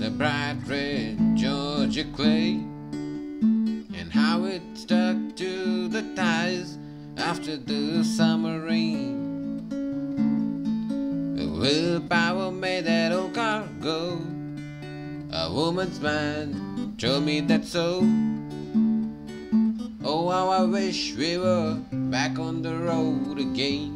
the bright red Georgia clay, and how it stuck to the tires after the summer rain. The willpower made that old car go. A woman's mind told me that so. Oh, how I wish we were back on the road again.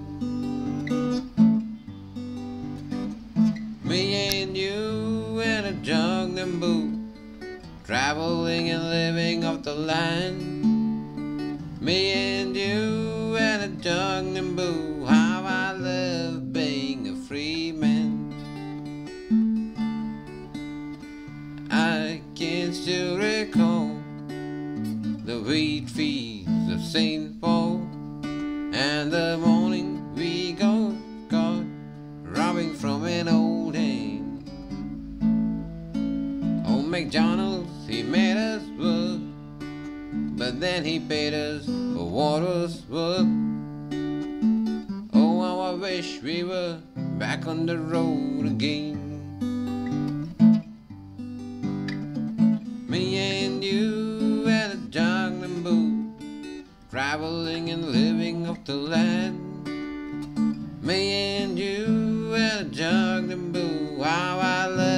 Me and you and a jungle boot, traveling and living off the land. Me and you and a jungle boot, how I love being a free man. I can still recall the wheat fields of St. Paul, and the morning we got robbing from an old hand. Old MacDonald's, he made us work, but then he paid us for what was worth. Oh, how I wish we were back on the road again. Me and you and a jungle boot, traveling and living off the land. Me and you and a jungle boot, how I love